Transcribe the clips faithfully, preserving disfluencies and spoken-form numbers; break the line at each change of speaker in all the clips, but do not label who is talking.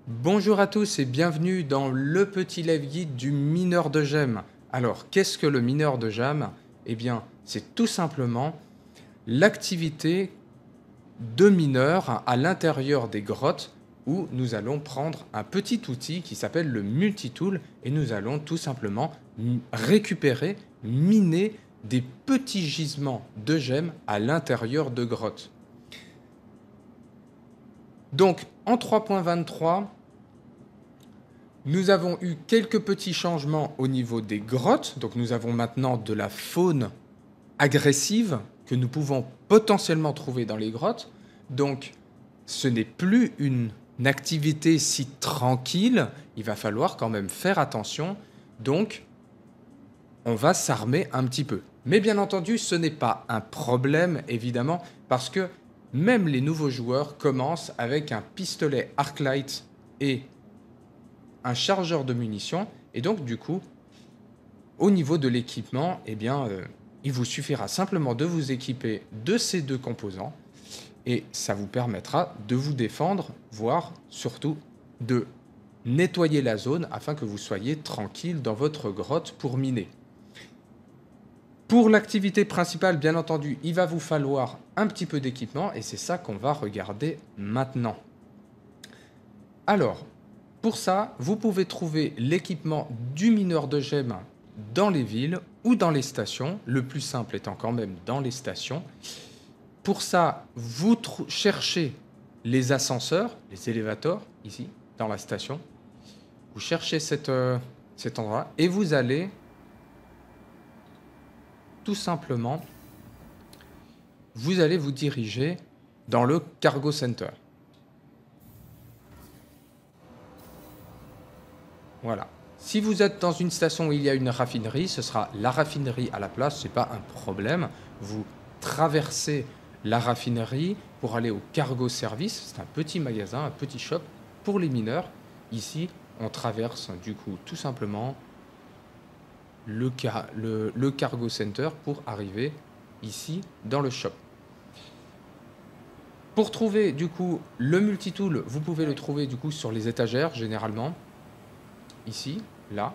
Bonjour à tous et bienvenue dans le petit live guide du mineur de gemmes. Alors, qu'est-ce que le mineur de gemmes? Eh bien, c'est tout simplement l'activité de mineur à l'intérieur des grottes où nous allons prendre un petit outil qui s'appelle le multitool et nous allons tout simplement récupérer, miner des petits gisements de gemmes à l'intérieur de grottes. Donc, en trois point vingt-trois, nous avons eu quelques petits changements au niveau des grottes. Donc, nous avons maintenant de la faune agressive que nous pouvons potentiellement trouver dans les grottes. Donc, ce n'est plus une activité si tranquille. Il va falloir quand même faire attention. Donc, on va s'armer un petit peu. Mais bien entendu, ce n'est pas un problème, évidemment, parce que même les nouveaux joueurs commencent avec un pistolet Arclight et un chargeur de munitions. Et donc, du coup, au niveau de l'équipement, eh bien, euh, il vous suffira simplement de vous équiper de ces deux composants et ça vous permettra de vous défendre, voire surtout de nettoyer la zone afin que vous soyez tranquille dans votre grotte pour miner. Pour l'activité principale, bien entendu, il va vous falloir un petit peu d'équipement et c'est ça qu'on va regarder maintenant. Alors, pour ça, vous pouvez trouver l'équipement du mineur de gemmes dans les villes ou dans les stations. Le plus simple étant quand même dans les stations. Pour ça, vous cherchez les ascenseurs, les élévateurs, ici, dans la station. Vous cherchez cette, euh, cet endroit et vous allez tout simplement, vous allez vous diriger dans le Cargo Center. Voilà. Si vous êtes dans une station où il y a une raffinerie, ce sera la raffinerie à la place, ce n'est pas un problème. Vous traversez la raffinerie pour aller au Cargo Service. C'est un petit magasin, un petit shop pour les mineurs. Ici, on traverse du coup tout simplement le, car le, le Cargo Center pour arriver ici dans le shop. Pour trouver du coup le multitool, vous pouvez le trouver du coup sur les étagères généralement. Ici, là.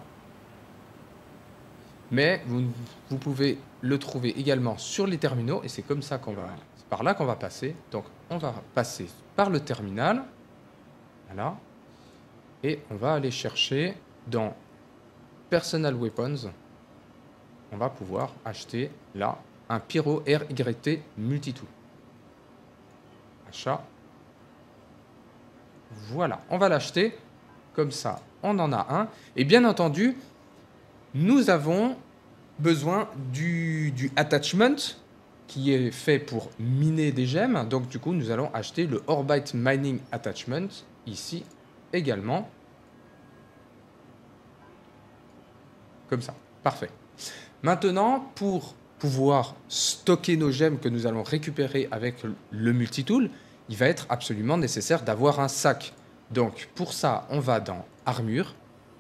Mais vous, vous pouvez le trouver également sur les terminaux et c'est comme ça qu'on va, c'est par là qu'on va passer. Donc, on va passer par le terminal. Voilà. Et on va aller chercher dans Personal Weapons. On va pouvoir acheter là un Pyro R Y T Multitool. Achat. Voilà, on va l'acheter. Comme ça, on en a un. Et bien entendu, nous avons besoin du, du attachment qui est fait pour miner des gemmes. Donc du coup, nous allons acheter le Orbite Mining Attachment ici également. Comme ça, parfait. Maintenant, pour pouvoir stocker nos gemmes que nous allons récupérer avec le multitool, il va être absolument nécessaire d'avoir un sac. Donc, pour ça, on va dans Armure.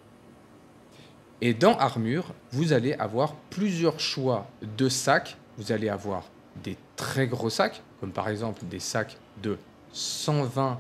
Et dans Armure, vous allez avoir plusieurs choix de sacs. Vous allez avoir des très gros sacs, comme par exemple des sacs de cent vingt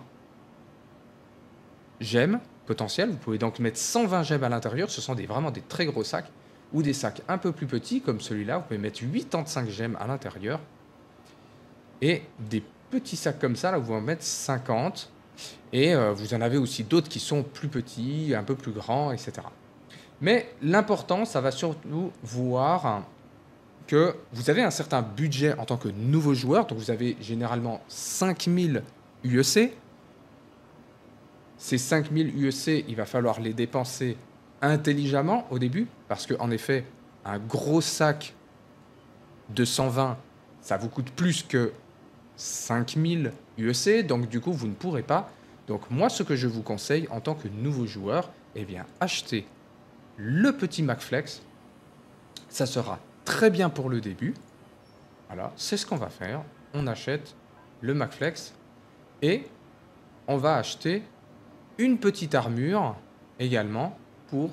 gemmes potentielles. Vous pouvez donc mettre cent vingt gemmes à l'intérieur. Ce sont des, vraiment des très gros sacs. Ou des sacs un peu plus petits, comme celui-là. Vous pouvez mettre quatre-vingt-quinze gemmes à l'intérieur. Et des petits sacs comme ça, là, vous pouvez en mettre cinquante. Et euh, vous en avez aussi d'autres qui sont plus petits, un peu plus grands, et cetera. Mais l'important, ça va surtout voir que vous avez un certain budget en tant que nouveau joueur. Donc vous avez généralement cinq mille U E C. Ces cinq mille U E C, il va falloir les dépenser intelligemment au début. Parce qu'en effet, un gros sac de cent vingt, ça vous coûte plus que cinq mille U E C. Donc du coup, vous ne pourrez pas. Donc moi, ce que je vous conseille en tant que nouveau joueur, eh bien, achetez le petit MacFlex. Ça sera très bien pour le début. Voilà, c'est ce qu'on va faire. On achète le MacFlex et on va acheter une petite armure également pour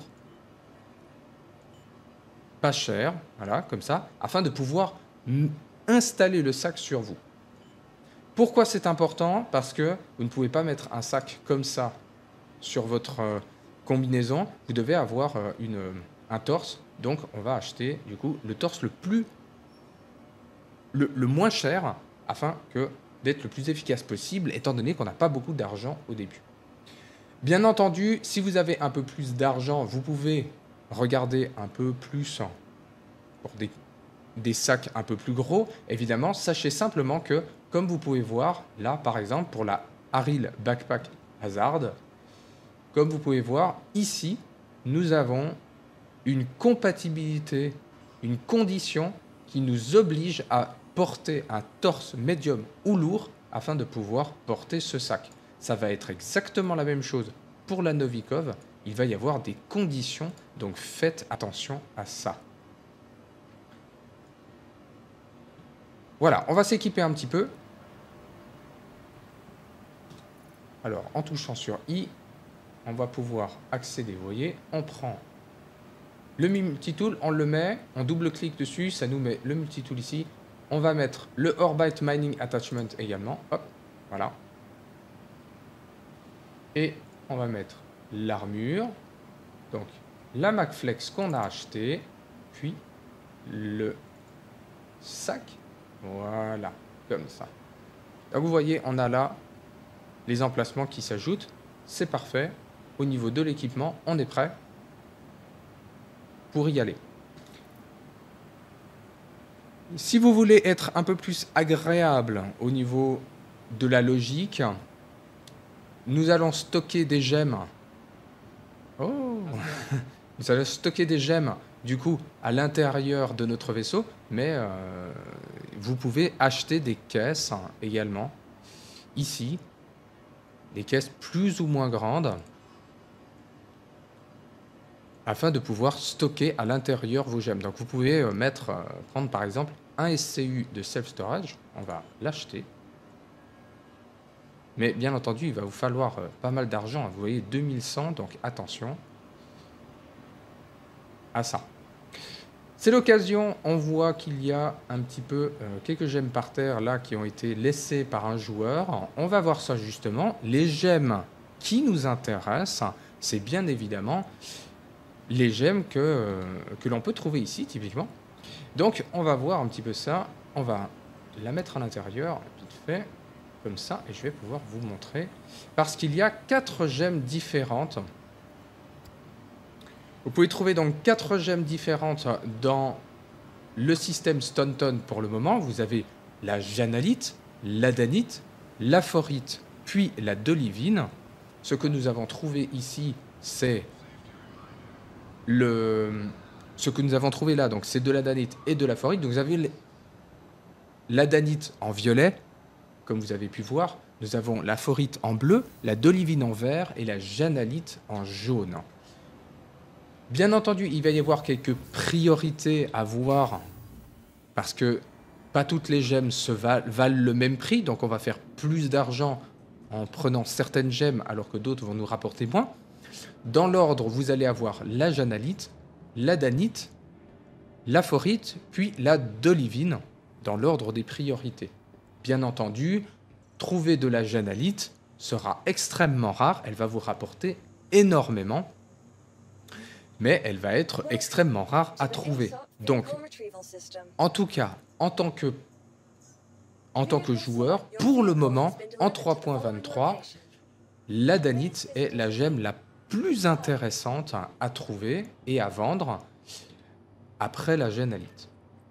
pas cher, voilà, comme ça, afin de pouvoir installer le sac sur vous. Pourquoi c'est important? Parce que vous ne pouvez pas mettre un sac comme ça sur votre euh, combinaison, vous devez avoir euh, une, euh, un torse. Donc, on va acheter, du coup, le torse le plus... le, le moins cher, afin que d'être le plus efficace possible, étant donné qu'on n'a pas beaucoup d'argent au début. Bien entendu, si vous avez un peu plus d'argent, vous pouvez regarder un peu plus pour des, des sacs un peu plus gros. Évidemment, sachez simplement que, comme vous pouvez voir, là, par exemple, pour la Haril Backpack Hazard, comme vous pouvez voir, ici, nous avons une compatibilité, une condition qui nous oblige à porter un torse médium ou lourd afin de pouvoir porter ce sac. Ça va être exactement la même chose pour la Novikov. Il va y avoir des conditions, donc faites attention à ça. Voilà, on va s'équiper un petit peu. Alors, en touchant sur I, on va pouvoir accéder. Vous voyez, on prend le multitool, on le met, on double-clique dessus, ça nous met le multitool ici. On va mettre le Orbite Mining Attachment également. Hop, voilà. Et on va mettre l'armure. Donc, la MagFlex qu'on a acheté. Puis, le sac. Voilà, comme ça. Donc, vous voyez, on a là les emplacements qui s'ajoutent. C'est parfait. Au niveau de l'équipement, on est prêt pour y aller. Si vous voulez être un peu plus agréable au niveau de la logique, nous allons stocker des gemmes. Oh Nous allons stocker des gemmes, du coup, à l'intérieur de notre vaisseau, mais euh, vous pouvez acheter des caisses également, ici, des caisses plus ou moins grandes, afin de pouvoir stocker à l'intérieur vos gemmes. Donc vous pouvez euh, mettre, euh, prendre par exemple un S C U de self-storage, on va l'acheter. Mais bien entendu, il va vous falloir euh, pas mal d'argent. Vous voyez, deux mille cent, donc attention à ça. C'est l'occasion, on voit qu'il y a un petit peu euh, quelques gemmes par terre là qui ont été laissées par un joueur. On va voir ça justement. Les gemmes qui nous intéressent, c'est bien évidemment les gemmes que, euh, que l'on peut trouver ici, typiquement. Donc, on va voir un petit peu ça. On va la mettre à l'intérieur, vite fait, comme ça, et je vais pouvoir vous montrer. Parce qu'il y a quatre gemmes différentes. Vous pouvez trouver donc quatre gemmes différentes dans le système Staunton pour le moment. Vous avez la janalite, l'adanite, la forite, puis la dolivine. Ce que nous avons trouvé ici, c'est le... Ce que nous avons trouvé là, donc c'est de l'adanite et de la forite. Donc vous avez l'adanite en violet, comme vous avez pu voir. Nous avons la forite en bleu, la dolivine en vert et la janalite en jaune. Bien entendu, il va y avoir quelques priorités à voir parce que pas toutes les gemmes se valent, valent le même prix. Donc on va faire plus d'argent en prenant certaines gemmes alors que d'autres vont nous rapporter moins. Dans l'ordre, vous allez avoir la janalite, la danite, la forite, puis la dolivine, dans l'ordre des priorités. Bien entendu, trouver de la janalite sera extrêmement rare, elle va vous rapporter énormément, mais elle va être extrêmement rare à trouver. Donc, en tout cas, en tant que, en tant que joueur, pour le moment, en trois point vingt-trois, la danite est la gemme la plus intéressante à trouver et à vendre après la janalite.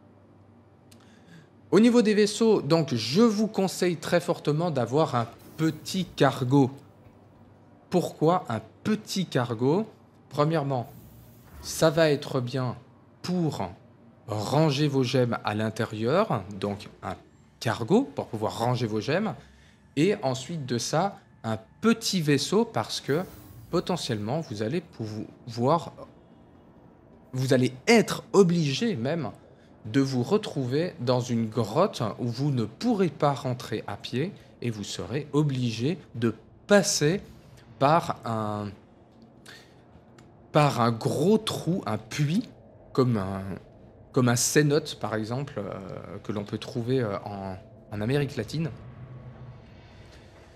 Au niveau des vaisseaux, donc, je vous conseille très fortement d'avoir un petit cargo. Pourquoi un petit cargo? Premièrement, ça va être bien pour ranger vos gemmes à l'intérieur, donc un cargo pour pouvoir ranger vos gemmes, et ensuite de ça, un petit vaisseau parce que potentiellement, vous allez pouvoir, vous allez être obligé même de vous retrouver dans une grotte où vous ne pourrez pas rentrer à pied et vous serez obligé de passer par un, par un gros trou, un puits, comme un, comme un cénote par exemple, euh, que l'on peut trouver euh, en, en Amérique latine.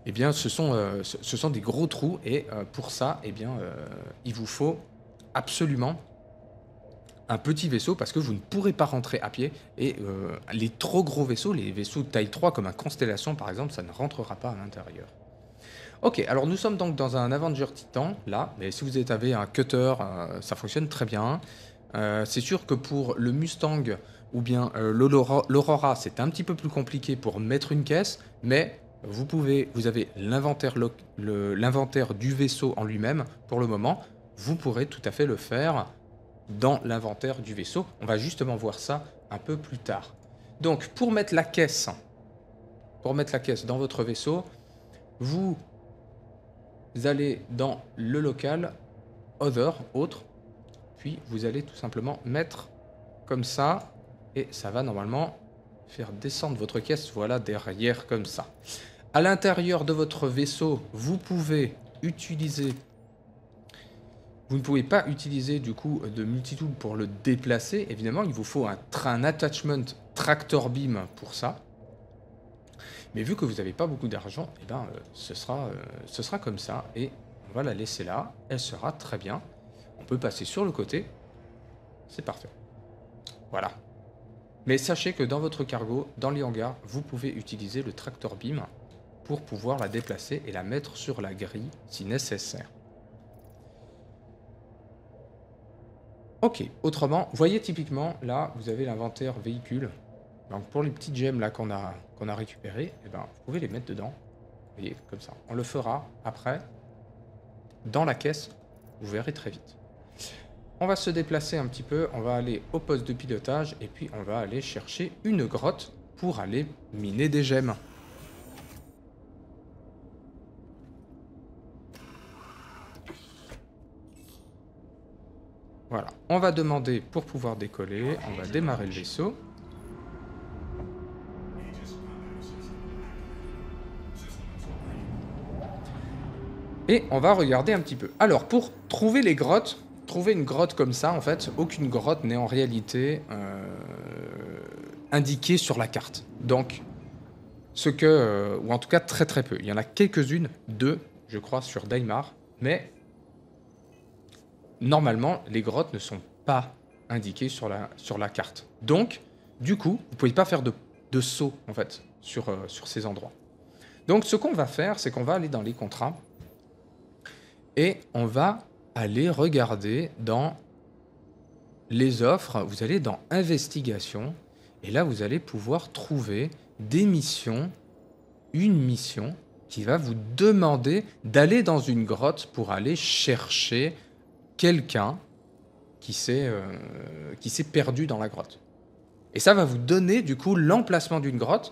eh bien, ce sont, euh, ce, ce sont des gros trous. Et euh, pour ça, eh bien, euh, il vous faut absolument un petit vaisseau parce que vous ne pourrez pas rentrer à pied. Et euh, les trop gros vaisseaux, les vaisseaux de taille trois comme un Constellation par exemple, ça ne rentrera pas à l'intérieur. Ok, alors nous sommes donc dans un Avenger Titan, là, mais si vous avez un cutter, euh, ça fonctionne très bien. Euh, c'est sûr que pour le Mustang ou bien euh, l'Aurora, c'est un petit peu plus compliqué pour mettre une caisse, mais vous pouvez, vous avez l'inventaire l'inventaire du vaisseau en lui-même pour le moment. Vous pourrez tout à fait le faire dans l'inventaire du vaisseau. On va justement voir ça un peu plus tard. Donc, pour mettre la caisse, pour mettre la caisse dans votre vaisseau, vous allez dans le local, Other, autre, puis vous allez tout simplement mettre comme ça, et ça va normalement faire descendre votre caisse, voilà, derrière comme ça. À l'intérieur de votre vaisseau, vous pouvez utiliser... Vous ne pouvez pas utiliser du coup de multitool pour le déplacer. Évidemment, il vous faut un, un attachment tractor beam pour ça. Mais vu que vous n'avez pas beaucoup d'argent, eh ben, euh, ce, sera, euh, ce sera comme ça. Et on va la laisser là. Elle sera très bien. On peut passer sur le côté. C'est parfait. Voilà. Mais sachez que dans votre cargo, dans les hangars, vous pouvez utiliser le tractor beam pour pouvoir la déplacer et la mettre sur la grille si nécessaire. Ok, autrement, voyez typiquement, là, vous avez l'inventaire véhicule. Donc pour les petites gemmes là qu'on a, qu'on a récupérées, eh ben, vous pouvez les mettre dedans. Vous voyez, comme ça. On le fera après, dans la caisse, vous verrez très vite. On va se déplacer un petit peu, on va aller au poste de pilotage, et puis on va aller chercher une grotte pour aller miner des gemmes. Voilà, on va demander pour pouvoir décoller, on va démarrer le vaisseau. Et on va regarder un petit peu. Alors, pour trouver les grottes, trouver une grotte comme ça, en fait, aucune grotte n'est en réalité euh, indiquée sur la carte. Donc, ce que, euh, ou en tout cas très très peu. Il y en a quelques-unes, deux, je crois, sur Daimar, mais... Normalement, les grottes ne sont pas indiquées sur la, sur la carte. Donc, du coup, vous ne pouvez pas faire de, de saut, en fait, sur, euh, sur ces endroits. Donc, ce qu'on va faire, c'est qu'on va aller dans les contrats et on va aller regarder dans les offres. Vous allez dans Investigation et là, vous allez pouvoir trouver des missions, une mission qui va vous demander d'aller dans une grotte pour aller chercher... quelqu'un qui s'est euh, qui s'est perdu dans la grotte. Et ça va vous donner du coup l'emplacement d'une grotte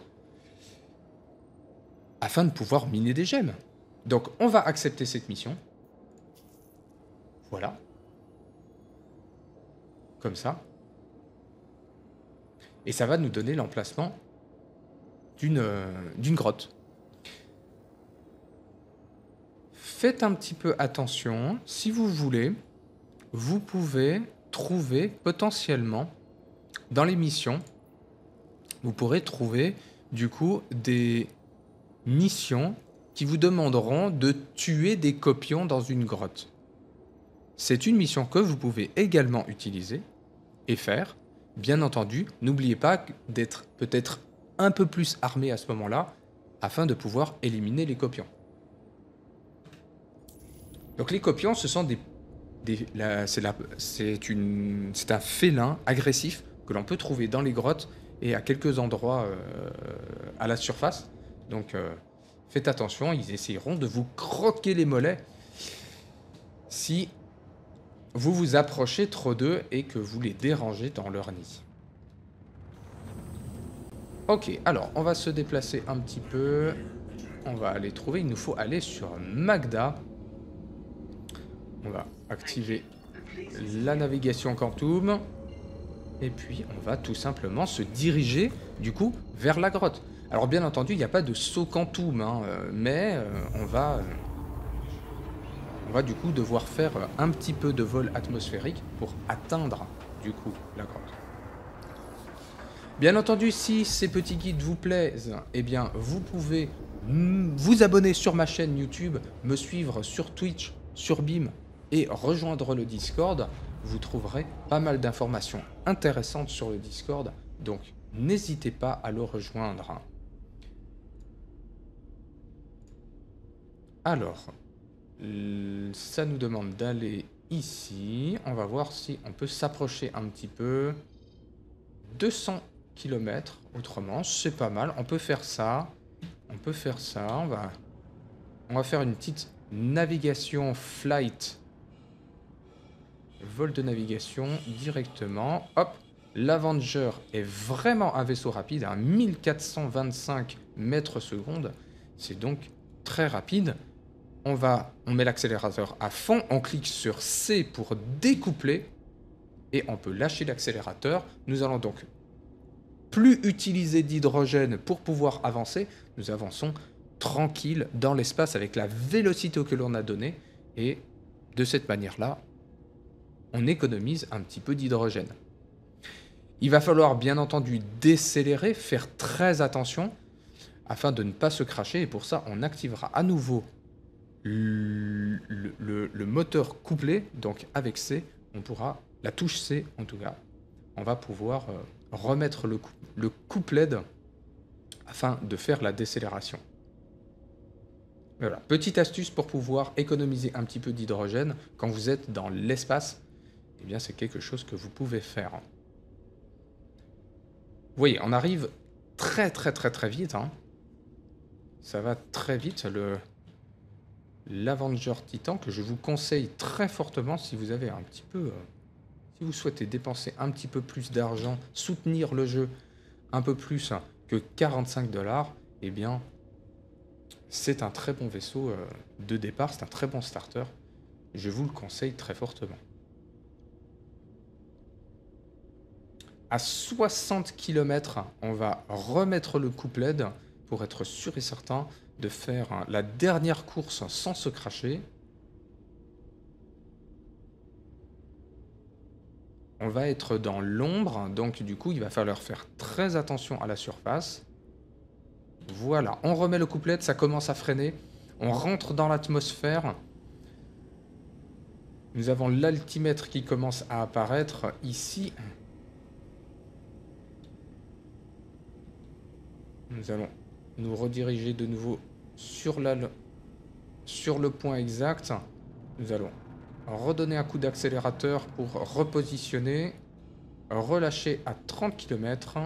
afin de pouvoir miner des gemmes. Donc on va accepter cette mission. Voilà. Comme ça. Et ça va nous donner l'emplacement d'une euh, d'une grotte. Faites un petit peu attention, si vous voulez... Vous pouvez trouver potentiellement dans les missions, vous pourrez trouver du coup des missions qui vous demanderont de tuer des copions dans une grotte. C'est une mission que vous pouvez également utiliser et faire. Bien entendu, n'oubliez pas d'être peut-être un peu plus armé à ce moment-là afin de pouvoir éliminer les copions. Donc les copions, ce sont des C'est un félin agressif que l'on peut trouver dans les grottes et à quelques endroits euh, à la surface. Donc euh, faites attention, ils essayeront de vous croquer les mollets si vous vous approchez trop d'eux et que vous les dérangez dans leur nid. Ok, alors on va se déplacer un petit peu. On va aller trouver, il nous faut aller sur Magda. On va activer la navigation Quantum. Et puis, on va tout simplement se diriger, du coup, vers la grotte. Alors, bien entendu, il n'y a pas de saut Quantum, hein, mais euh, on va... Euh, on va, du coup, devoir faire un petit peu de vol atmosphérique pour atteindre, du coup, la grotte. Bien entendu, si ces petits guides vous plaisent, eh bien, vous pouvez vous abonner sur ma chaîne YouTube, me suivre sur Twitch, sur Beam et rejoindre le Discord. Vous trouverez pas mal d'informations intéressantes sur le Discord, donc n'hésitez pas à le rejoindre. Alors, ça nous demande d'aller ici. On va voir si on peut s'approcher un petit peu. deux cents kilomètres, autrement, c'est pas mal. On peut faire ça. On peut faire ça. On va, on va faire une petite navigation flight. Vol de navigation directement. Hop, l'Avenger est vraiment un vaisseau rapide, à mille quatre cent vingt-cinq mètres secondes. C'est donc très rapide. On, va, on met l'accélérateur à fond, on clique sur C pour découpler et on peut lâcher l'accélérateur. Nous allons donc plus utiliser d'hydrogène pour pouvoir avancer. Nous avançons tranquille dans l'espace avec la vélocité que l'on a donnée et de cette manière-là, on économise un petit peu d'hydrogène. Il va falloir bien entendu décélérer, faire très attention afin de ne pas se cracher et pour ça, on activera à nouveau Le, le, le moteur couplé, donc avec C, on pourra, la touche C en tout cas, on va pouvoir euh, remettre le, coup, le couplet afin de faire la décélération. Voilà, petite astuce pour pouvoir économiser un petit peu d'hydrogène quand vous êtes dans l'espace, eh bien c'est quelque chose que vous pouvez faire. Vous voyez, on arrive très très très très vite, hein. Ça va très vite, le... l'Avenger Titan, que je vous conseille très fortement si vous avez un petit peu... Euh, si vous souhaitez dépenser un petit peu plus d'argent, soutenir le jeu un peu plus que quarante-cinq dollars, eh bien, c'est un très bon vaisseau euh, de départ, c'est un très bon starter. Je vous le conseille très fortement. À soixante kilomètres, on va remettre le couplet pour être sûr et certain de faire hein, la dernière course sans se cracher. On va être dans l'ombre, donc du coup, il va falloir faire très attention à la surface. Voilà, on remet le couplet, ça commence à freiner. On rentre dans l'atmosphère. Nous avons l'altimètre qui commence à apparaître ici. Nous allons nous rediriger de nouveau sur, la, sur le point exact. Nous allons redonner un coup d'accélérateur pour repositionner, relâcher à trente kilomètres.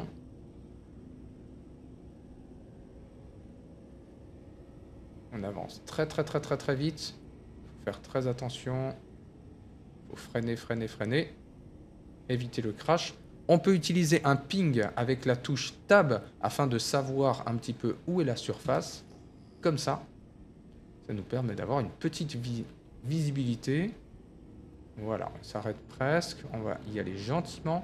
On avance très très très très très vite. Il faut faire très attention. Il faut freiner, freiner, freiner. Éviter le crash. On peut utiliser un ping avec la touche Tab afin de savoir un petit peu où est la surface. Comme ça, ça nous permet d'avoir une petite vi visibilité. Voilà, on s'arrête presque. On va y aller gentiment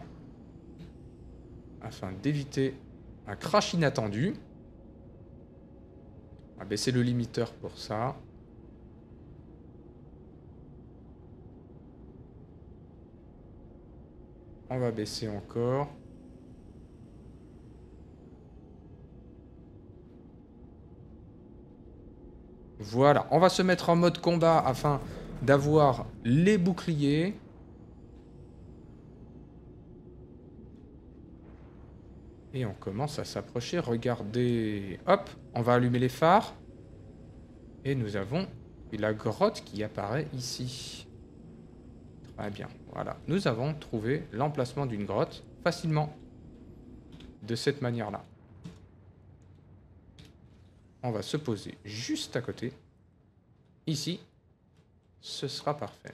afin d'éviter un crash inattendu. On va baisser le limiteur pour ça. On va baisser encore. Voilà, on va se mettre en mode combat afin d'avoir les boucliers. Et on commence à s'approcher. Regardez, hop, on va allumer les phares. Et nous avons la grotte qui apparaît ici. Très bien, voilà. Nous avons trouvé l'emplacement d'une grotte facilement. De cette manière-là. On va se poser juste à côté. Ici. Ce sera parfait.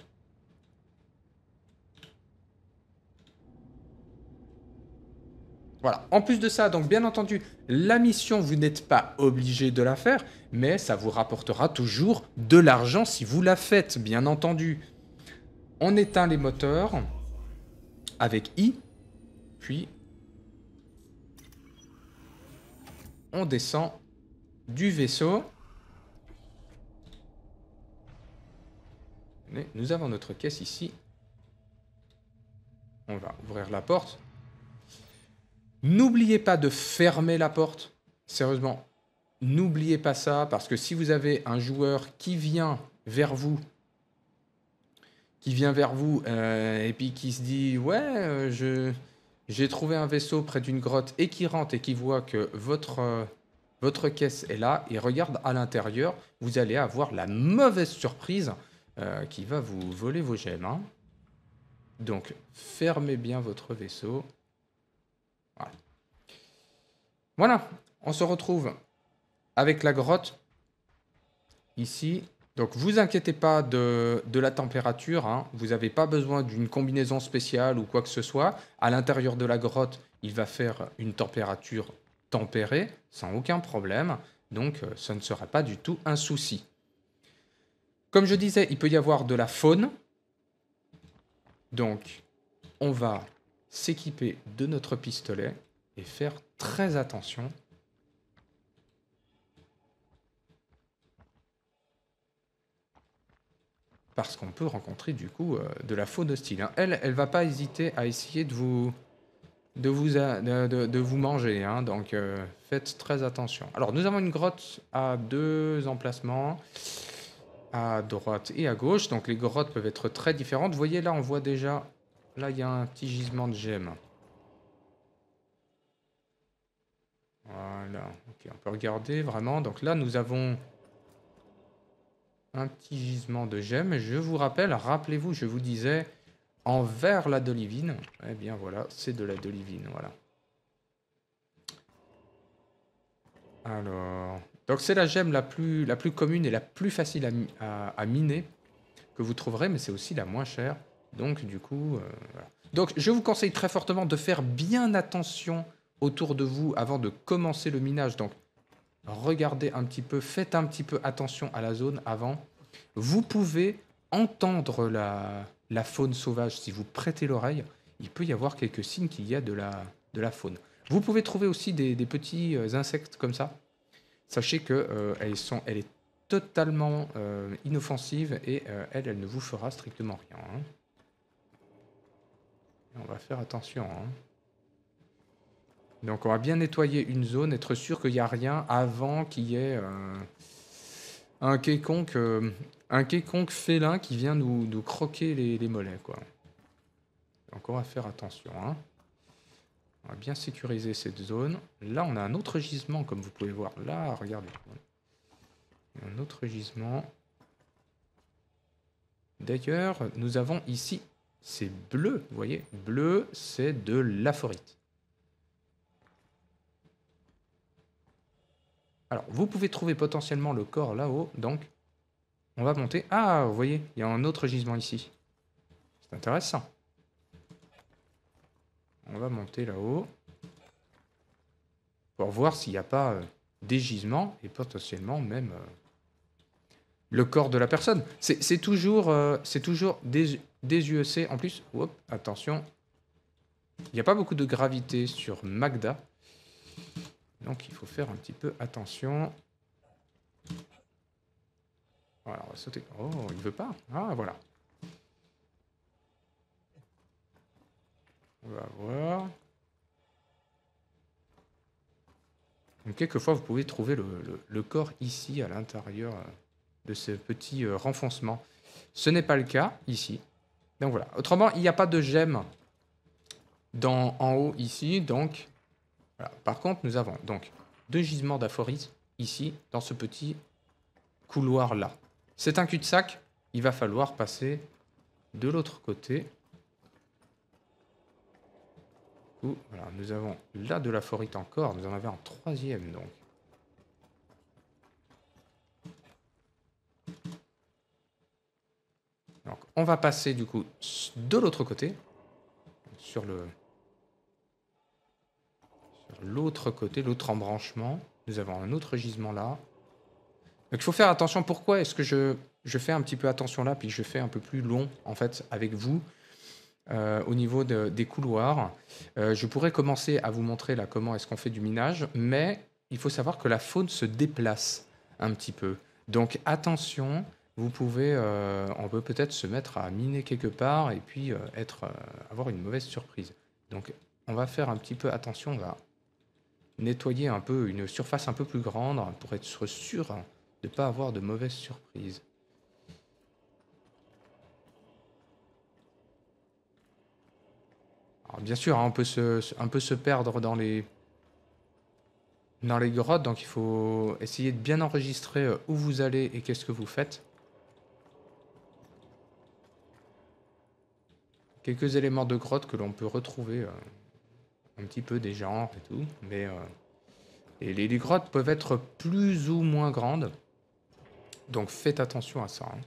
Voilà. En plus de ça, donc bien entendu, la mission, vous n'êtes pas obligé de la faire, mais ça vous rapportera toujours de l'argent si vous la faites, bien entendu. On éteint les moteurs avec I, puis on descend du vaisseau. Et nous avons notre caisse ici. On va ouvrir la porte. N'oubliez pas de fermer la porte. Sérieusement, n'oubliez pas ça, parce que si vous avez un joueur qui vient vers vous, qui vient vers vous euh, et puis qui se dit ouais, euh, je j'ai trouvé un vaisseau près d'une grotte et qui rentre et qui voit que votre euh, votre caisse est là et regarde à l'intérieur, vous allez avoir la mauvaise surprise euh, qui va vous voler vos gemmes. Hein. Donc fermez bien votre vaisseau. Voilà. Voilà, on se retrouve avec la grotte ici. Donc, vous inquiétez pas de, de la température. Hein. Vous n'avez pas besoin d'une combinaison spéciale ou quoi que ce soit. À l'intérieur de la grotte, il va faire une température tempérée, sans aucun problème. Donc, euh, ça ne sera pas du tout un souci. Comme je disais, il peut y avoir de la faune. Donc, on va s'équiper de notre pistolet et faire très attention. Parce qu'on peut rencontrer du coup euh, de la faune hostile. Hein. Elle, elle va pas hésiter à essayer de vous, de vous, a- de, de- de vous manger. Hein. Donc euh, faites très attention. Alors nous avons une grotte à deux emplacements, à droite et à gauche. Donc les grottes peuvent être très différentes. Vous voyez là, on voit déjà, là il y a un petit gisement de gemmes. Voilà, ok, on peut regarder vraiment. Donc là nous avons un petit gisement de gemmes. Je vous rappelle, rappelez-vous, je vous disais, en vert la d'olivine. Eh bien voilà, c'est de la d'olivine, voilà. Alors, donc c'est la gemme la plus, la plus commune et la plus facile à, mi- à- à miner que vous trouverez, mais c'est aussi la moins chère. Donc du coup, euh, voilà. Donc je vous conseille très fortement de faire bien attention autour de vous avant de commencer le minage. Donc regardez un petit peu, faites un petit peu attention à la zone avant. Vous pouvez entendre la, la faune sauvage si vous prêtez l'oreille. Il peut y avoir quelques signes qu'il y a de la, de la faune. Vous pouvez trouver aussi des, des petits euh, insectes comme ça. Sachez que euh, elles sont, elle est totalement euh, inoffensive et euh, elle, elle ne vous fera strictement rien. Hein. Et on va faire attention. Hein. Donc on va bien nettoyer une zone, être sûr qu'il n'y a rien avant qu'il y ait euh, un, quelconque, euh, un quelconque félin qui vient nous, nous croquer les, les mollets. Quoi. Donc on va faire attention. Hein. On va bien sécuriser cette zone. Là on a un autre gisement comme vous pouvez voir. Là, regardez. Un autre gisement. D'ailleurs, nous avons ici, c'est bleu, vous voyez, bleu, c'est de l'aphorite. Alors, vous pouvez trouver potentiellement le corps là-haut, donc on va monter. Ah, vous voyez, il y a un autre gisement ici. C'est intéressant. On va monter là-haut pour voir s'il n'y a pas euh, des gisements et potentiellement même euh, le corps de la personne. C'est toujours, euh, c'est toujours des, des U E C. En plus, hop, attention, il n'y a pas beaucoup de gravité sur Magda. Donc il faut faire un petit peu attention. Voilà, on va sauter. Oh, il veut pas. Ah, voilà. On va voir. Donc quelquefois, vous pouvez trouver le, le, le corps ici, à l'intérieur de ce petit euh, renfoncement. Ce n'est pas le cas ici. Donc voilà. Autrement, il n'y a pas de gemme dans, en haut ici. Donc, voilà. Par contre, nous avons donc deux gisements d'aphorisme ici, dans ce petit couloir-là. C'est un cul-de-sac. Il va falloir passer de l'autre côté. Ouh, voilà, nous avons là de la forite encore. Nous en avons un troisième, donc. Donc, on va passer, du coup, de l'autre côté. Sur le... Sur l'autre côté, l'autre embranchement. Nous avons un autre gisement là. Donc, il faut faire attention. Pourquoi est-ce que je, je fais un petit peu attention là, puis je fais un peu plus long, en fait, avec vous euh, au niveau de, des couloirs. Euh, je pourrais commencer à vous montrer là comment est-ce qu'on fait du minage, mais il faut savoir que la faune se déplace un petit peu. Donc attention, vous pouvez, euh, on peut peut-être se mettre à miner quelque part et puis euh, être, euh, avoir une mauvaise surprise. Donc on va faire un petit peu attention, on va nettoyer un peu une surface un peu plus grande pour être sûr de ne pas avoir de mauvaises surprises. Alors, bien sûr, hein, on peut se, un peu se perdre dans les, dans les grottes, donc il faut essayer de bien enregistrer où vous allez et qu'est-ce que vous faites. Quelques éléments de grotte que l'on peut retrouver euh, un petit peu des genres et tout, mais euh, et les, les grottes peuvent être plus ou moins grandes, donc faites attention à ça. Hein.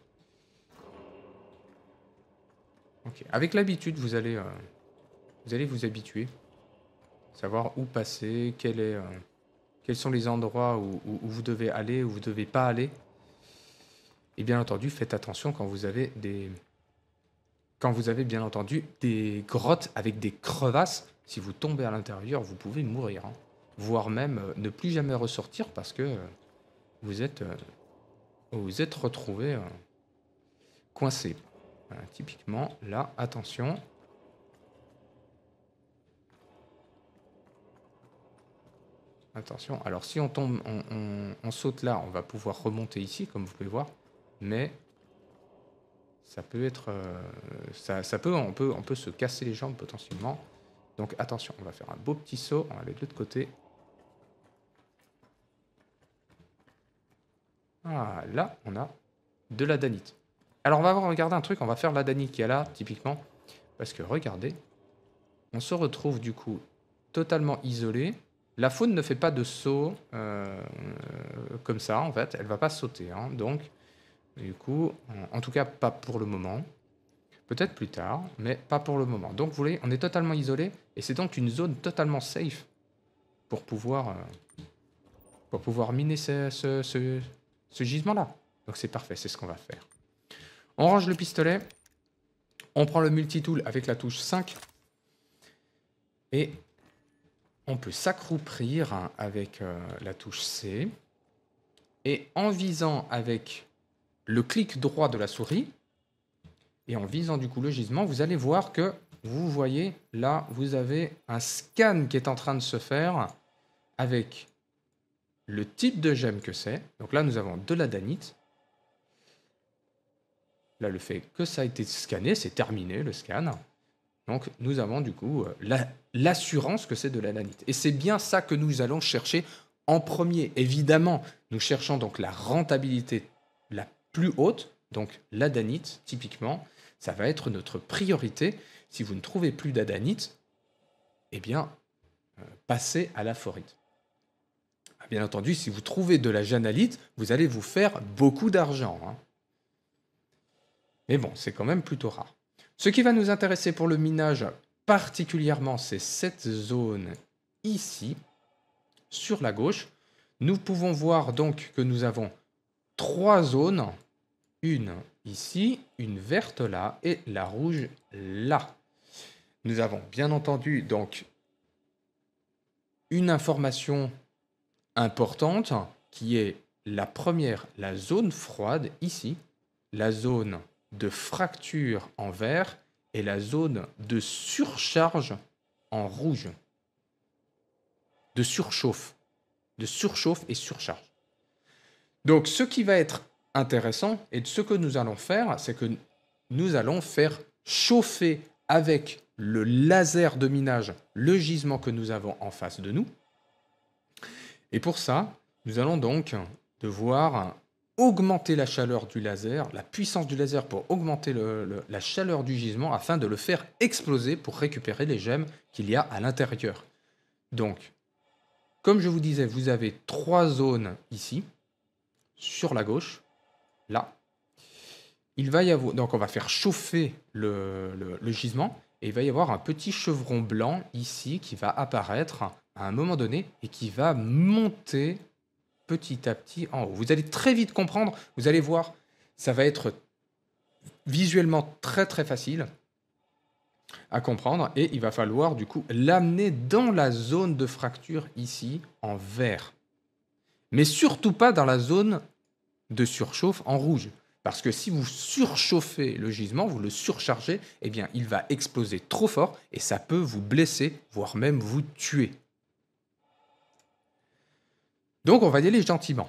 Okay. Avec l'habitude, vous allez, euh, vous allez vous habituer, savoir où passer, quel est, euh, quels sont les endroits où, où, où vous devez aller, où vous ne devez pas aller. Et bien entendu, faites attention quand vous avez des... Quand vous avez bien entendu des grottes avec des crevasses, si vous tombez à l'intérieur, vous pouvez mourir. Hein. Voire même euh, ne plus jamais ressortir parce que euh, vous êtes, euh, vous êtes retrouvé euh, coincé. Voilà, typiquement, là, attention. Attention. Alors, si on tombe, on, on, on saute là, on va pouvoir remonter ici, comme vous pouvez voir. Mais ça peut être, euh, ça, ça peut, on peut, on peut se casser les jambes potentiellement. Donc, attention. On va faire un beau petit saut. On va aller de l'autre côté. Ah, là, on a de la danite. Alors, on va regarder un truc. On va faire la danite qu'il y a là, typiquement. Parce que, regardez, on se retrouve du coup totalement isolé. La faune ne fait pas de saut euh, comme ça, en fait. Elle ne va pas sauter. Hein. Donc, du coup, en, en tout cas, pas pour le moment. Peut-être plus tard, mais pas pour le moment. Donc, vous voyez, on est totalement isolé. Et c'est donc une zone totalement safe pour pouvoir, euh, pour pouvoir miner ce, ce, ce, ce gisement-là. Donc, c'est parfait. C'est ce qu'on va faire. On range le pistolet. On prend le multitool avec la touche cinq. Et on peut s'accroupir avec euh, la touche C. Et en visant avec le clic droit de la souris, et en visant du coup le gisement, vous allez voir que, vous voyez, là, vous avez un scan qui est en train de se faire avec le type de gemme que c'est. Donc là, nous avons de la danite. Là, le fait que ça a été scanné, c'est terminé, le scan. Donc, nous avons du coup la, l'assurance que c'est de la danite. Et c'est bien ça que nous allons chercher en premier. Évidemment, nous cherchons donc la rentabilité la plus haute. Donc, la danite, typiquement, ça va être notre priorité. Si vous ne trouvez plus d'adanite, eh bien, euh, passez à la forite. Bien entendu, si vous trouvez de la janalite, vous allez vous faire beaucoup d'argent. Hein. Mais bon, c'est quand même plutôt rare. Ce qui va nous intéresser pour le minage particulièrement, c'est cette zone ici, sur la gauche. Nous pouvons voir donc que nous avons trois zones. Une ici, une verte là et la rouge là. Nous avons bien entendu donc une information importante qui est la première, la zone froide ici, la zone de fracture en vert et la zone de surcharge en rouge. De surchauffe. De surchauffe et surcharge. Donc, ce qui va être intéressant et ce que nous allons faire, c'est que nous allons faire chauffer avec le laser de minage le gisement que nous avons en face de nous. Et pour ça, nous allons donc devoir augmenter la chaleur du laser, la puissance du laser pour augmenter le, le, la chaleur du gisement afin de le faire exploser pour récupérer les gemmes qu'il y a à l'intérieur. Donc, comme je vous disais, vous avez trois zones ici, sur la gauche, là. Il va y avoir, donc on va faire chauffer le, le, le gisement et il va y avoir un petit chevron blanc ici qui va apparaître à un moment donné et qui va monter petit à petit en haut. Vous allez très vite comprendre, vous allez voir, ça va être visuellement très très facile à comprendre et il va falloir du coup l'amener dans la zone de fracture ici en vert. Mais surtout pas dans la zone de surchauffe en rouge. Parce que si vous surchauffez le gisement, vous le surchargez, eh bien il va exploser trop fort et ça peut vous blesser, voire même vous tuer. Donc on va y aller gentiment.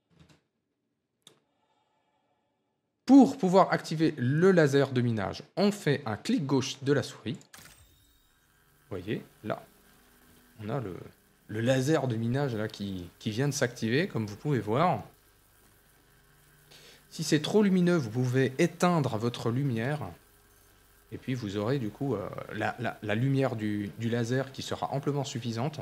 Pour pouvoir activer le laser de minage, on fait un clic gauche de la souris. Vous voyez, là, on a le, le laser de minage là, qui, qui vient de s'activer, comme vous pouvez voir. Si c'est trop lumineux, vous pouvez éteindre votre lumière. Et puis vous aurez du coup euh, la, la, la lumière du, du laser qui sera amplement suffisante.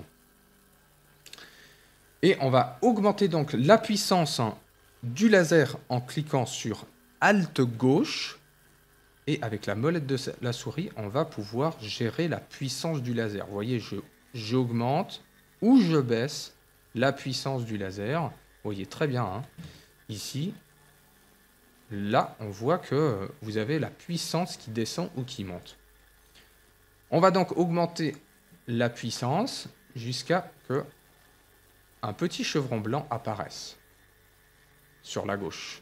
Et on va augmenter donc la puissance du laser en cliquant sur Alt gauche. Et avec la molette de la souris, on va pouvoir gérer la puissance du laser. Vous voyez, je, j'augmente ou je baisse la puissance du laser. Vous voyez très bien, hein, ici. Là, on voit que vous avez la puissance qui descend ou qui monte. On va donc augmenter la puissance jusqu'à que un petit chevron blanc apparaisse sur la gauche.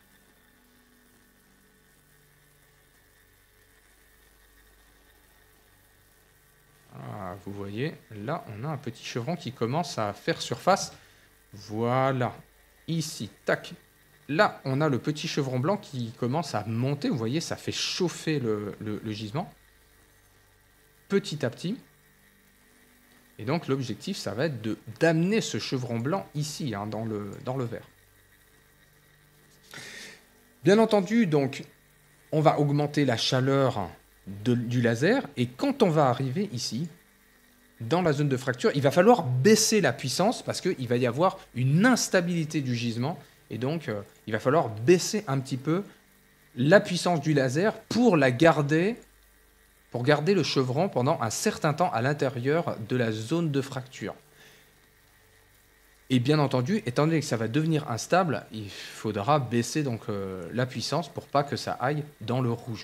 Ah, vous voyez, là, on a un petit chevron qui commence à faire surface. Voilà, ici, tac. Là, on a le petit chevron blanc qui commence à monter. Vous voyez, ça fait chauffer le, le, le gisement petit à petit. Et donc, l'objectif, ça va être de, d'amener ce chevron blanc ici, hein, dans le, dans le verre. Bien entendu, donc, on va augmenter la chaleur de, du laser. Et quand on va arriver ici, dans la zone de fracture, il va falloir baisser la puissance parce qu'il va y avoir une instabilité du gisement. Et donc, euh, il va falloir baisser un petit peu la puissance du laser pour la garder, pour garder le chevron pendant un certain temps à l'intérieur de la zone de fracture. Et bien entendu, étant donné que ça va devenir instable, il faudra baisser donc euh, la puissance pour pas que ça aille dans le rouge.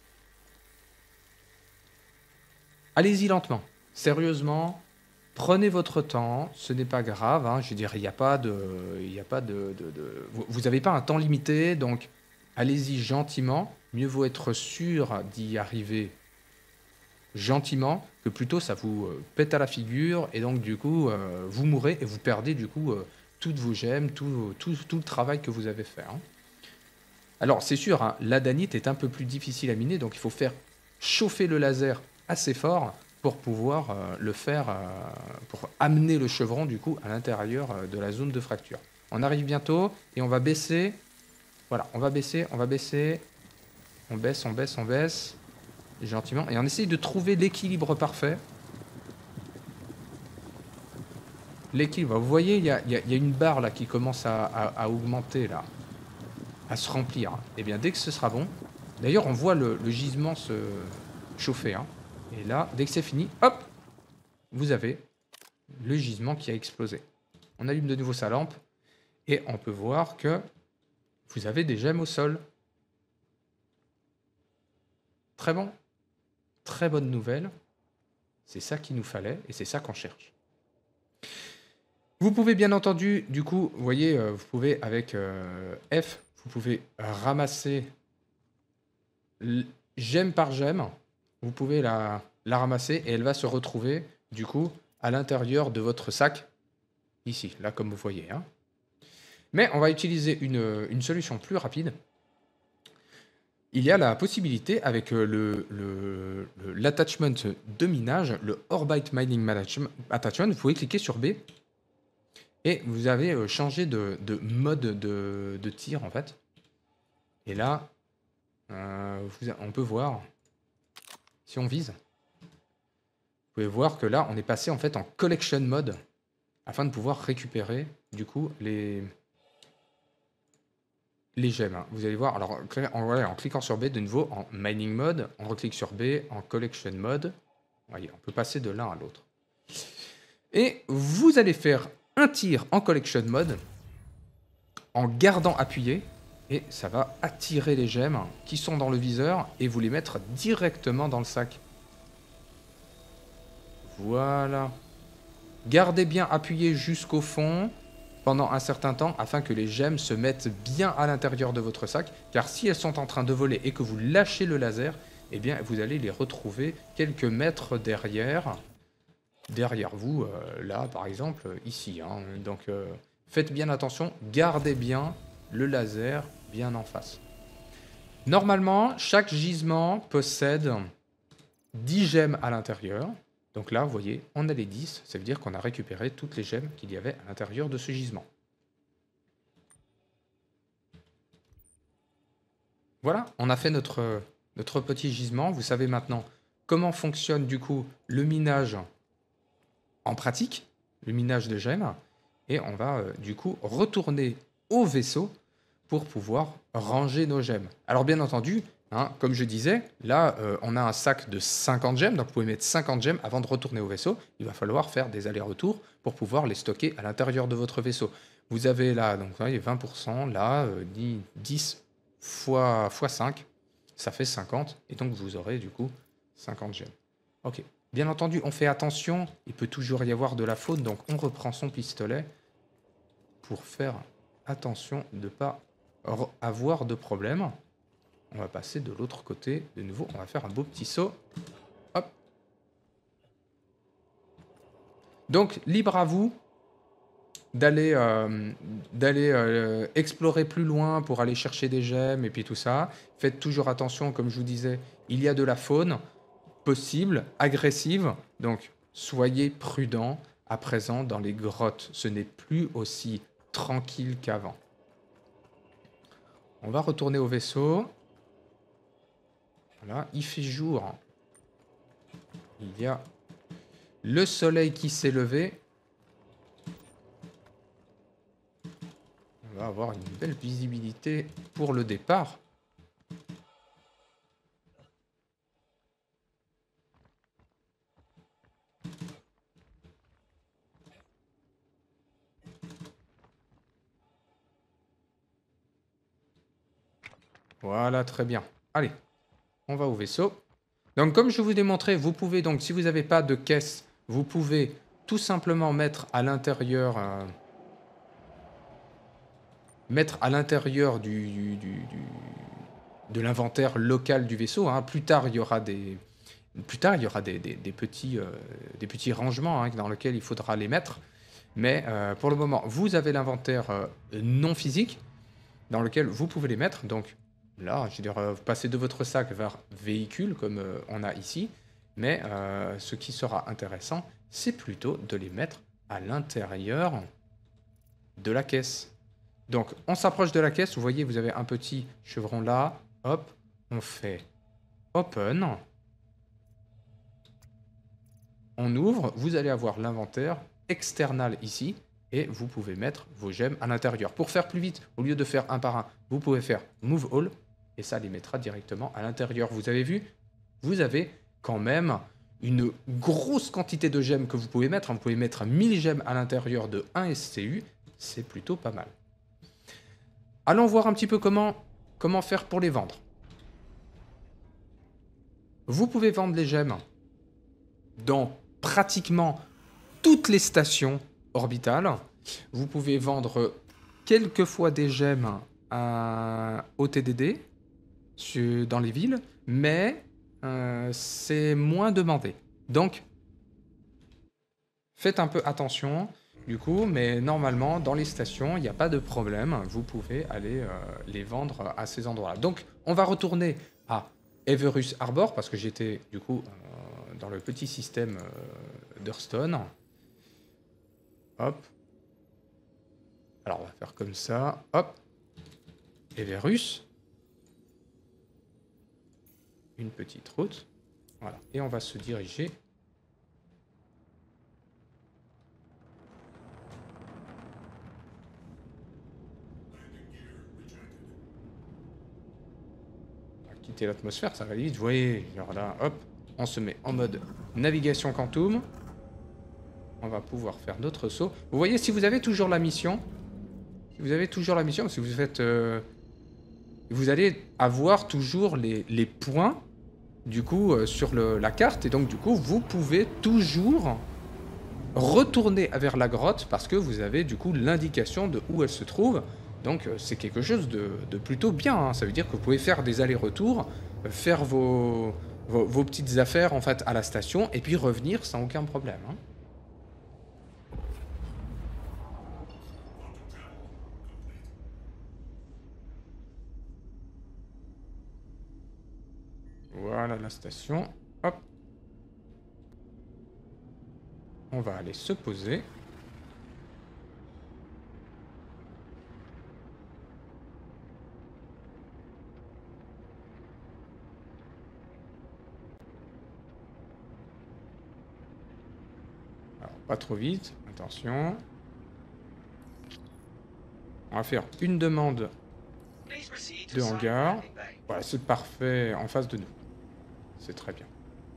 Allez-y lentement, sérieusement. Prenez votre temps, ce n'est pas grave, hein, je veux dire, il n'y a pas de... Il y a pas de, de, de vous n'avez pas un temps limité, donc allez-y gentiment. Mieux vaut être sûr d'y arriver gentiment, que plutôt ça vous euh, pète à la figure, et donc du coup, euh, vous mourrez et vous perdez du coup euh, toutes vos gemmes, tout, tout, tout le travail que vous avez fait. Hein. Alors c'est sûr, hein, l'adanite est un peu plus difficile à miner, donc il faut faire chauffer le laser assez fort, pour pouvoir euh, le faire, euh, pour amener le chevron du coup à l'intérieur euh, de la zone de fracture. On arrive bientôt et on va baisser. Voilà, on va baisser, on va baisser. On baisse, on baisse, on baisse. Gentiment. Et on essaye de trouver l'équilibre parfait. L'équilibre. Vous voyez, il y a, y, a, y a une barre là qui commence à, à, à augmenter là. À se remplir. Et bien dès que ce sera bon. D'ailleurs, on voit le, le gisement se chauffer. Hein. Et là, dès que c'est fini, hop, vous avez le gisement qui a explosé. On allume de nouveau sa lampe et on peut voir que vous avez des gemmes au sol. Très bon. Très bonne nouvelle. C'est ça qu'il nous fallait et c'est ça qu'on cherche. Vous pouvez bien entendu, du coup, vous voyez, vous pouvez avec euh, F, vous pouvez ramasser gemme par gemme. Vous pouvez la, la ramasser et elle va se retrouver, du coup, à l'intérieur de votre sac, ici, là, comme vous voyez. Hein. Mais on va utiliser une, une solution plus rapide. Il y a la possibilité, avec le, le, le, l'attachment de minage, le Orbite Mining Attachment, vous pouvez cliquer sur B et vous avez changé de, de mode de, de tir, en fait. Et là, euh, vous, on peut voir... Si on vise, vous pouvez voir que là, on est passé en fait en collection mode afin de pouvoir récupérer du coup les, les gemmes. Vous allez voir, alors en, voilà, en cliquant sur B de nouveau en mining mode, on reclique sur B en collection mode. Vous voyez, on peut passer de l'un à l'autre. Et vous allez faire un tir en collection mode en gardant appuyé. Et ça va attirer les gemmes qui sont dans le viseur et vous les mettre directement dans le sac. Voilà. Gardez bien appuyé jusqu'au fond pendant un certain temps afin que les gemmes se mettent bien à l'intérieur de votre sac. Car si elles sont en train de voler et que vous lâchez le laser, eh bien vous allez les retrouver quelques mètres derrière. Derrière vous, euh, là par exemple, ici. Hein. Donc euh, faites bien attention, gardez bien le laser bien en face. Normalement, chaque gisement possède dix gemmes à l'intérieur. Donc là, vous voyez, on a les dix, ça veut dire qu'on a récupéré toutes les gemmes qu'il y avait à l'intérieur de ce gisement. Voilà, on a fait notre, notre petit gisement. Vous savez maintenant comment fonctionne du coup le minage en pratique, le minage de gemmes. Et on va euh, du coup retourner au vaisseau pour pouvoir ranger nos gemmes. Alors bien entendu, hein, comme je disais, là euh, on a un sac de cinquante gemmes, donc vous pouvez mettre cinquante gemmes avant de retourner au vaisseau. Il va falloir faire des allers-retours pour pouvoir les stocker à l'intérieur de votre vaisseau. Vous avez là, donc vous voyez, vingt pour cent, là, euh, dix fois, fois cinq, ça fait cinquante, et donc vous aurez du coup cinquante gemmes. Ok. Bien entendu, on fait attention, il peut toujours y avoir de la faute, donc on reprend son pistolet pour faire attention de ne pas avoir de problème. On va passer de l'autre côté, de nouveau, on va faire un beau petit saut. Hop. Donc, libre à vous d'aller euh, d'aller euh, explorer plus loin pour aller chercher des gemmes et puis tout ça. Faites toujours attention, comme je vous disais, il y a de la faune possible, agressive, donc soyez prudents à présent dans les grottes. Ce n'est plus aussi tranquille qu'avant. On va retourner au vaisseau. Voilà, il fait jour. Il y a le soleil qui s'est levé. On va avoir une belle visibilité pour le départ. Voilà, très bien. Allez, on va au vaisseau. Donc, comme je vous ai montré, vous pouvez donc, si vous n'avez pas de caisse, vous pouvez tout simplement mettre à l'intérieur, euh, mettre à l'intérieur du, du, du, du- de l'inventaire local du vaisseau. Hein. Plus tard, il y aura des, plus tard, il y aura des, des- des petits, euh, des petits rangements hein, dans lesquels il faudra les mettre. Mais euh, pour le moment, vous avez l'inventaire euh, non physique dans lequel vous pouvez les mettre. Donc là, je veux dire, euh, vous passez de votre sac vers véhicule, comme euh, on a ici. Mais euh, ce qui sera intéressant, c'est plutôt de les mettre à l'intérieur de la caisse. Donc, on s'approche de la caisse. Vous voyez, vous avez un petit chevron là. Hop, on fait Open. On ouvre. Vous allez avoir l'inventaire external ici. Et vous pouvez mettre vos gemmes à l'intérieur. Pour faire plus vite, au lieu de faire un par un, vous pouvez faire Move All. Et ça les mettra directement à l'intérieur. Vous avez vu? Vous avez quand même une grosse quantité de gemmes que vous pouvez mettre. Vous pouvez mettre mille gemmes à l'intérieur de un S C U. C'est plutôt pas mal. Allons voir un petit peu comment, comment faire pour les vendre. Vous pouvez vendre les gemmes dans pratiquement toutes les stations orbitales. Vous pouvez vendre quelquefois des gemmes à- au T D D sur- dans les villes, mais euh, c'est moins demandé. Donc, faites un peu attention, du coup, mais normalement, dans les stations, il n'y a pas de problème. Vous pouvez aller euh, les vendre à ces endroits-là. Donc, on va retourner à Everus Harbor, parce que j'étais, du coup, euh, dans le petit système euh, d'Hearthstone. Hop. Alors, on va faire comme ça. Hop. Everus. Une petite route. Voilà. Et on va se diriger. On va quitter l'atmosphère, ça va vite. Vous voyez, alors là, hop. On se met en mode navigation Quantum. On va pouvoir faire d'autres sauts. Vous voyez, si vous avez toujours la mission, si vous avez toujours la mission, si vous faites... Euh, vous allez avoir toujours les, les points, du coup, euh, sur le, la carte. Et donc, du coup, vous pouvez toujours retourner vers la grotte parce que vous avez, du coup, l'indication de où elle se trouve. Donc, euh, c'est quelque chose de, de plutôt bien. Hein. Ça veut dire que vous pouvez faire des allers-retours, euh, faire vos, vos, vos petites affaires, en fait, à la station, et puis revenir sans aucun problème. Hein. Voilà la station. Hop. On va aller se poser. Alors, pas trop vite. Attention. On va faire une demande de hangar. Voilà, c'est parfait en face de nous. C'est très bien.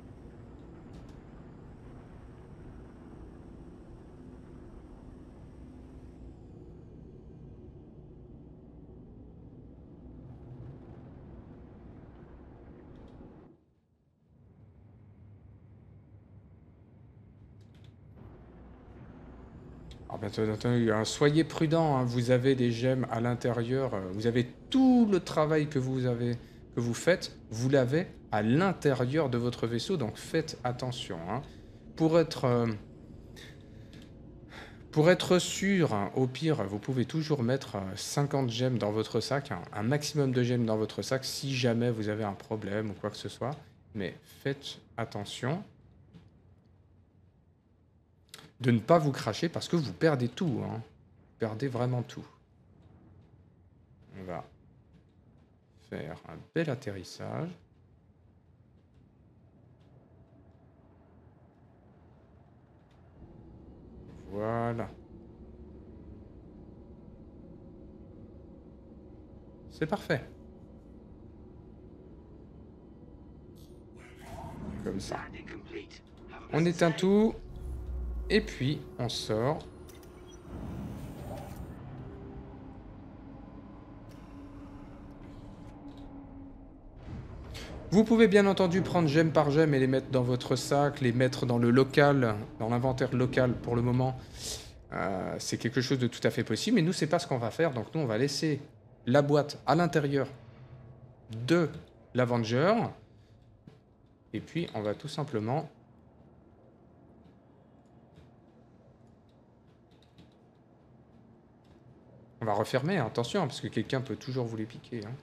Alors, bien entendu, hein, soyez prudents, hein, vous avez des gemmes à l'intérieur, euh, vous avez tout le travail que vous avez, que vous faites, vous l'avez à l'intérieur de votre vaisseau, donc faites attention. Hein. Pour être, euh, pour être sûr, hein, au pire, vous pouvez toujours mettre euh, cinquante gemmes dans votre sac, hein, un maximum de gemmes dans votre sac, si jamais vous avez un problème ou quoi que ce soit. Mais faites attention de ne pas vous cracher parce que vous perdez tout. Hein. Vous perdez vraiment tout. On va faire un bel atterrissage. Voilà. C'est parfait. Comme ça. On éteint tout. Et puis, on sort. Vous pouvez bien entendu prendre gemme par gemme et les mettre dans votre sac, les mettre dans le local, dans l'inventaire local pour le moment. Euh, c'est quelque chose de tout à fait possible, mais nous, c'est pas ce qu'on va faire. Donc nous, on va laisser la boîte à l'intérieur de l'Avenger. Et puis, on va tout simplement... On va refermer, attention, parce que quelqu'un peut toujours vous les piquer. Hein.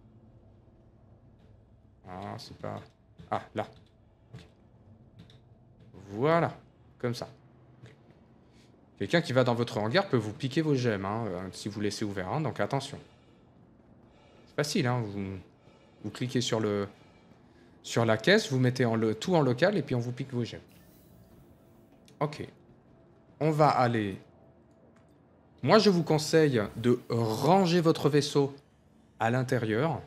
Ah, c'est pas... Ah, là. Okay. Voilà, comme ça. Okay. Quelqu'un qui va dans votre hangar peut vous piquer vos gemmes, hein, si vous laissez ouvert, hein, donc attention. C'est facile, hein, vous, vous cliquez sur, le, sur la caisse, vous mettez en le, tout en local, et puis on vous pique vos gemmes. Ok. On va aller... Moi, je vous conseille de ranger votre vaisseau à l'intérieur.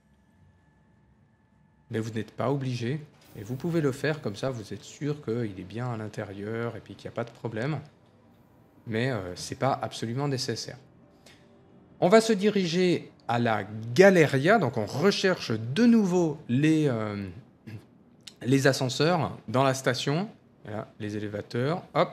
Mais vous n'êtes pas obligé. Et vous pouvez le faire, comme ça, vous êtes sûr qu'il est bien à l'intérieur et puis qu'il n'y a pas de problème. Mais euh, ce n'est pas absolument nécessaire. On va se diriger à la Galeria. Donc, on recherche de nouveau les, euh, les ascenseurs dans la station. Voilà, les élévateurs. Hop.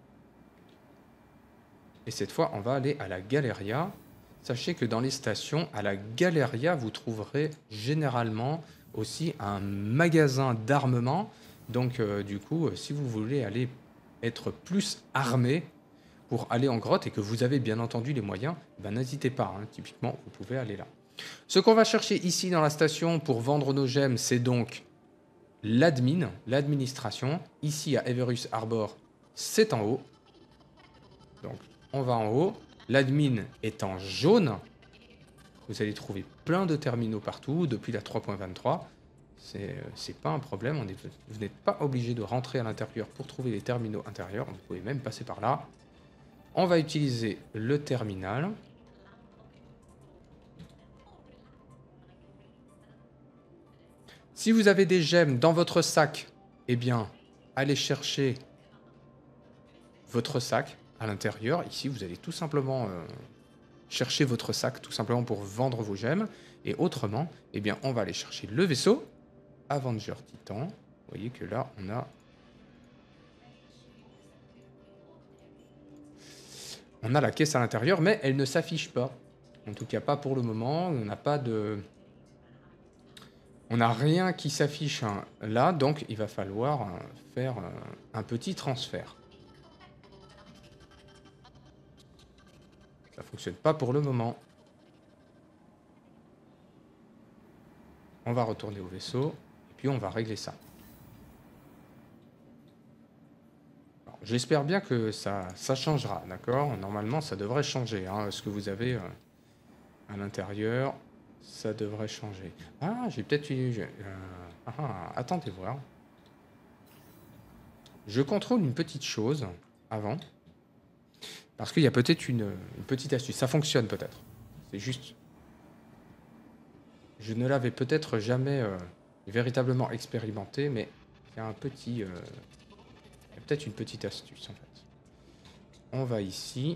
Et cette fois, on va aller à la Galeria. Sachez que dans les stations, à la Galeria, vous trouverez généralement aussi un magasin d'armement. Donc, euh, du coup, euh, si vous voulez aller être plus armé pour aller en grotte et que vous avez bien entendu les moyens, ben, n'hésitez pas. Hein, typiquement, vous pouvez aller là. Ce qu'on va chercher ici dans la station pour vendre nos gemmes, c'est donc l'admin, l'administration. Ici, à Everus Harbor, c'est en haut. Donc, on va en haut. L'admin est en jaune. Vous allez trouver plein de terminaux partout depuis la trois point vingt-trois. C'est c'est pas un problème. On est, vous n'êtes pas obligé de rentrer à l'intérieur pour trouver les terminaux intérieurs. Vous pouvez même passer par là. On va utiliser le terminal. Si vous avez des gemmes dans votre sac, eh bien, allez chercher votre sac à l'intérieur. Ici, vous allez tout simplement euh, chercher votre sac, tout simplement pour vendre vos gemmes. Et autrement, eh bien, on va aller chercher le vaisseau Avenger Titan. Vous voyez que là, on a... On a la caisse à l'intérieur, mais elle ne s'affiche pas. En tout cas, pas pour le moment. On n'a pas de... On n'a rien qui s'affiche hein, là, donc il va falloir euh, faire euh, un petit transfert. Ça ne fonctionne pas pour le moment. On va retourner au vaisseau. Et puis on va régler ça. J'espère bien que ça, ça changera, d'accord? Normalement, ça devrait changer, hein, ce que vous avez euh, à l'intérieur, ça devrait changer. Ah, j'ai peut-être eu... Euh, ah, attendez voir. Je contrôle une petite chose avant, parce qu'il y a peut-être une, une petite astuce. Ça fonctionne peut-être. C'est juste... Je ne l'avais peut-être jamais euh, véritablement expérimenté, mais il y a un petit... Euh, il y a peut-être une petite astuce, en fait. On va ici.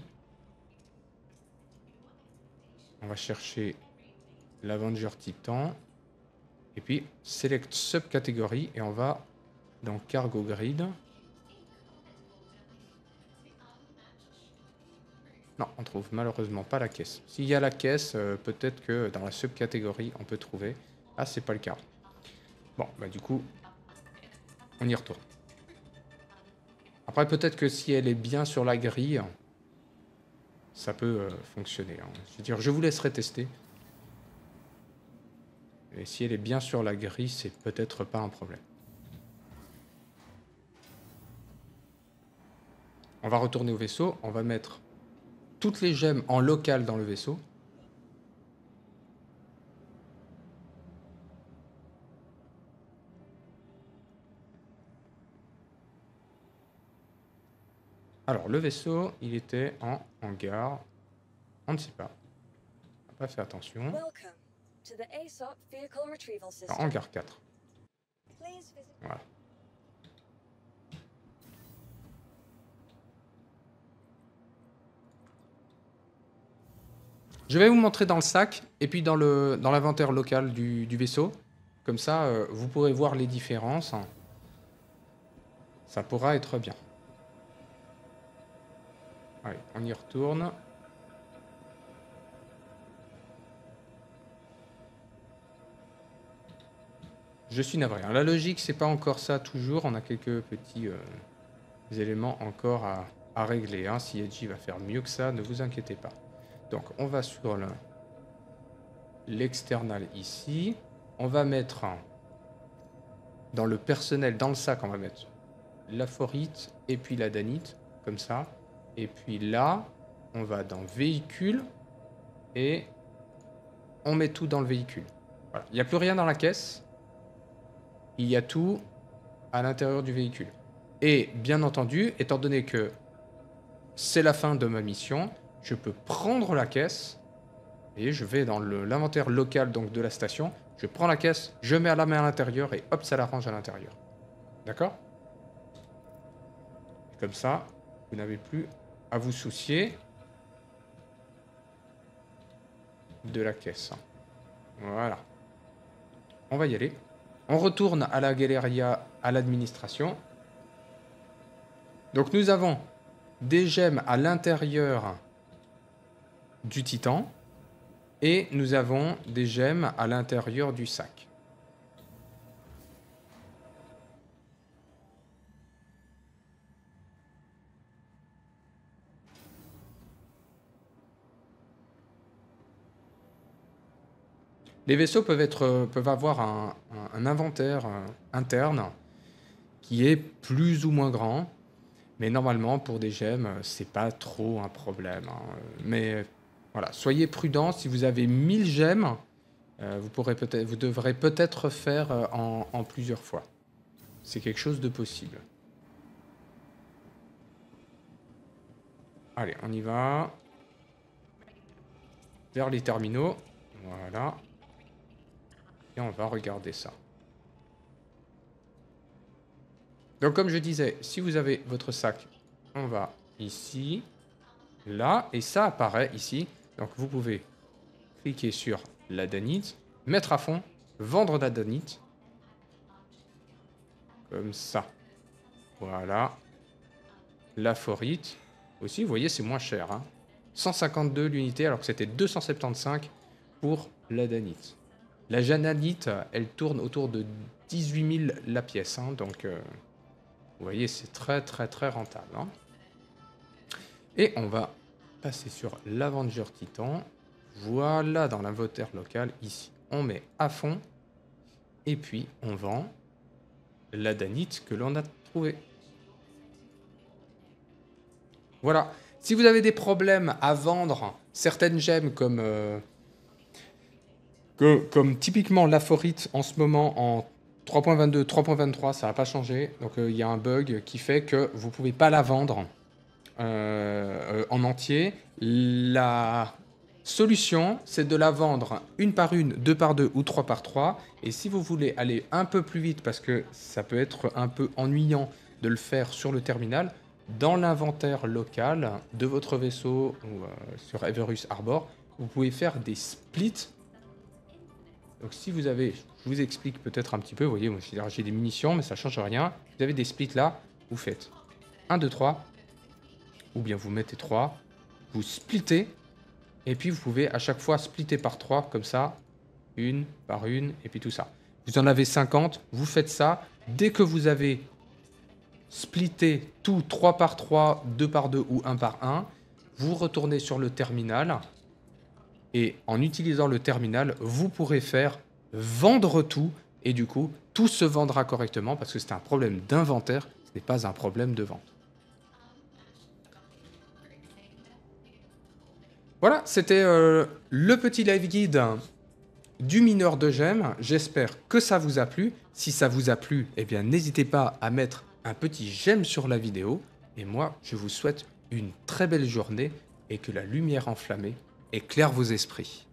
On va chercher l'Avenger Titan. Et puis, Select Subcategory. Et on va dans Cargo Grid. Non, on trouve malheureusement pas la caisse. S'il y a la caisse, euh, peut-être que dans la subcatégorie, on peut trouver. Ah, c'est pas le cas. Bon, bah du coup, on y retourne. Après, peut-être que si elle est bien sur la grille, ça peut euh, fonctionner. Hein. Je veux dire, je vous laisserai tester. Et si elle est bien sur la grille, c'est peut-être pas un problème. On va retourner au vaisseau. On va mettre toutes les gemmes en local dans le vaisseau. Alors, le vaisseau, il était en hangar. On ne sait pas. On n'a pas fait attention. Alors, hangar quatre. Voilà. Je vais vous montrer dans le sac et puis dans le dans l'inventaire local du, du vaisseau. Comme ça, euh, vous pourrez voir les différences. Ça pourra être bien. Allez, on y retourne. Je suis navré. La logique, c'est pas encore ça toujours. On a quelques petits euh, éléments encore à, à régler. Hein. Si Edgy va faire mieux que ça, ne vous inquiétez pas. Donc, on va sur l'external ici. On va mettre dans le personnel, dans le sac, on va mettre la forite et puis la danite, comme ça. Et puis là, on va dans véhicule et on met tout dans le véhicule. Voilà. Il n'y a plus rien dans la caisse. Il y a tout à l'intérieur du véhicule. Et bien entendu, étant donné que c'est la fin de ma mission, je peux prendre la caisse et je vais dans l'inventaire local donc de la station. Je prends la caisse, je mets à la main à l'intérieur et hop, ça la range à l'intérieur. D'accord? Comme ça, vous n'avez plus à vous soucier de la caisse. Voilà. On va y aller. On retourne à la Galeria, à l'administration. Donc nous avons des gemmes à l'intérieur du Titan et nous avons des gemmes à l'intérieur du sac. Les vaisseaux peuvent, être, peuvent avoir un, un, un inventaire interne qui est plus ou moins grand, mais normalement pour des gemmes, c'est pas trop un problème. Hein. Mais voilà, soyez prudents. Si vous avez mille gemmes, euh, vous pourrez peut-être, vous devrez peut-être faire en, en plusieurs fois. C'est quelque chose de possible. Allez, on y va. Vers les terminaux. Voilà. Et on va regarder ça. Donc comme je disais, si vous avez votre sac, on va ici, là, et ça apparaît ici. Donc vous pouvez cliquer sur la danite, mettre à fond, vendre la danite. Comme ça. Voilà. La forite. Aussi, vous voyez, c'est moins cher. Hein. cent cinquante-deux l'unité, alors que c'était deux cent soixante-quinze pour la danite. La jananite, elle tourne autour de dix-huit mille la pièce. Hein, donc, euh, vous voyez, c'est très, très, très rentable. Hein. Et on va passer sur l'Avenger Titan. Voilà, dans l'inventaire local, ici. On met à fond. Et puis, on vend la danite que l'on a trouvée. Voilà. Si vous avez des problèmes à vendre certaines gemmes comme, euh, que, comme typiquement l'aphorite en ce moment en trois point vingt-deux, trois point vingt-trois, ça n'a pas changé. Donc il euh, y a un bug qui fait que vous ne pouvez pas la vendre euh, euh, en entier. La solution, c'est de la vendre une par une, deux par deux ou trois par trois. Et si vous voulez aller un peu plus vite, parce que ça peut être un peu ennuyant de le faire sur le terminal, dans l'inventaire local de votre vaisseau ou euh, sur Everus Harbor, vous pouvez faire des splits. Donc si vous avez, je vous explique peut-être un petit peu, vous voyez, moi j'ai des munitions, mais ça ne change rien. Vous avez des splits là, vous faites un, deux, trois, ou bien vous mettez trois, vous splittez, et puis vous pouvez à chaque fois splitter par trois, comme ça, une par une, et puis tout ça. Vous en avez cinquante, vous faites ça. Dès que vous avez splitté tout trois par trois, deux par deux ou un par un, vous retournez sur le terminal, et en utilisant le terminal, vous pourrez faire vendre tout, et du coup, tout se vendra correctement, parce que c'est un problème d'inventaire, ce n'est pas un problème de vente. Voilà, c'était euh, le petit live guide du mineur de gemmes. J'espère que ça vous a plu. Si ça vous a plu, eh bien n'hésitez pas à mettre un petit j'aime sur la vidéo. Et moi, je vous souhaite une très belle journée et que la lumière enflammée éclaire vos esprits.